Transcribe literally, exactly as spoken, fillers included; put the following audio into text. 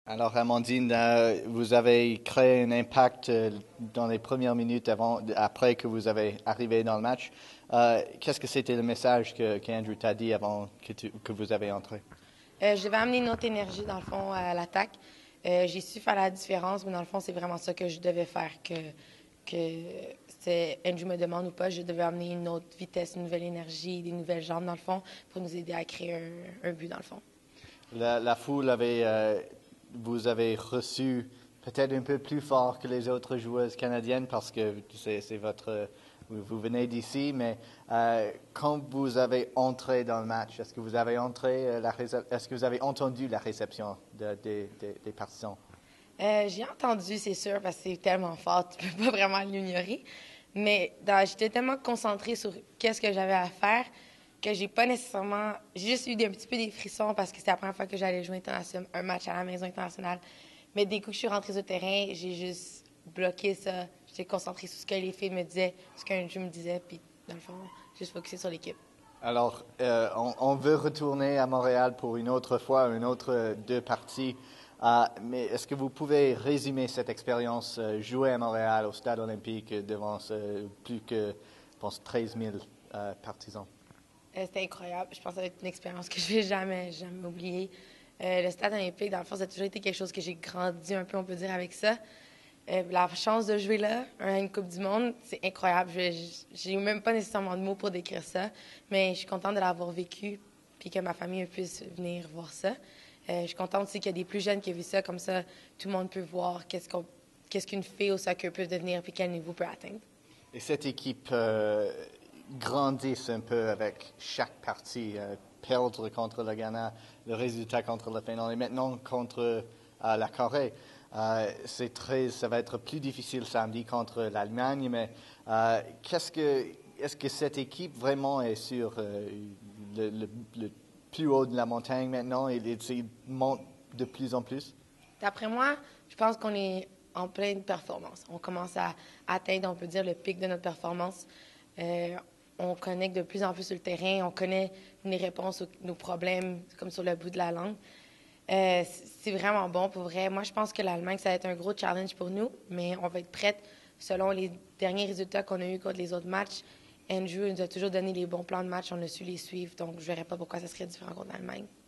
Alors, Amandine, euh, vous avez créé un impact euh, dans les premières minutes avant, après que vous avez arrivé dans le match. Euh, qu'est-ce que c'était le message que, qu'Andrew t'a dit avant que, tu, que vous avez entré? Euh, je devais amener une autre énergie, dans le fond, à l'attaque. Euh, j'ai su faire la différence, mais dans le fond, c'est vraiment ça que je devais faire. Que, que c'est Andrew me demande ou pas, je devais amener une autre vitesse, une nouvelle énergie, des nouvelles jambes, dans le fond, pour nous aider à créer un, un but, dans le fond. La, la foule avait, euh, vous avez reçu peut-être un peu plus fort que les autres joueuses canadiennes parce que c'est, c'est votre, vous, vous venez d'ici, mais euh, quand vous avez entré dans le match, est-ce que vous avez entré, euh, la récep- est-ce que vous avez entendu la réception de- de- de- des partisans? Euh, j'ai entendu, c'est sûr, parce que c'est tellement fort, tu peux pas vraiment l'ignorer. Mais dans- j'étais tellement concentrée sur qu'est-ce que j'avais à faire que j'ai pas nécessairement. J'ai juste eu des- un petit peu des frissons parce que c'était la première fois que j'allais jouer international- un match à la maison internationale. Mais dès que je suis rentrée sur le terrain, j'ai juste bloqué ça. J'étais concentrée sur ce que les filles me disaient, ce qu'un jeu me disait, puis dans le fond, juste focusée sur l'équipe. Alors, euh, on, on veut retourner à Montréal pour une autre fois, une autre euh, deux parties. Euh, mais est-ce que vous pouvez résumer cette expérience, euh, jouer à Montréal au Stade olympique devant ce, plus que, je pense, treize mille euh, partisans? Euh, c'était incroyable. Je pense que ça va être une expérience que je vais jamais, jamais oublier. Euh, le stade olympique, dans le fond, ça a toujours été quelque chose que j'ai grandi un peu, on peut dire, avec ça. Euh, la chance de jouer là, à une Coupe du Monde, c'est incroyable. Je- J'ai même pas nécessairement de mots pour décrire ça, mais je suis contente de l'avoir vécu puis que ma famille puisse venir voir ça. Euh, je suis contente aussi qu'il y a des plus jeunes qui ont vu ça, comme ça, tout le monde peut voir qu'est-ce qu'on, qu'est-ce qu'une fille au soccer peut devenir puis quel niveau peut atteindre. Et cette équipe euh, grandit un peu avec chaque partie. Euh, perdre contre le Ghana, le résultat contre le Finlande et maintenant contre euh, la Corée. Euh, c'est très, ça va être plus difficile samedi contre l'Allemagne, mais euh, qu'est-ce que, est-ce que cette équipe vraiment est sur euh, le, le, le plus haut de la montagne maintenant et il monte de plus en plus? D'après moi, je pense qu'on est en pleine performance. On commence à atteindre, on peut dire, le pic de notre performance. Euh, on connecte de plus en plus sur le terrain. On connaît les réponses aux nos problèmes comme sur le bout de la langue. Euh, c'est vraiment bon pour vrai. Moi, je pense que l'Allemagne, ça va être un gros challenge pour nous, mais on va être prête selon les derniers résultats qu'on a eus contre les autres matchs. Andrew nous a toujours donné les bons plans de match. On a su les suivre, donc je ne verrais pas pourquoi ça serait différent contre l'Allemagne.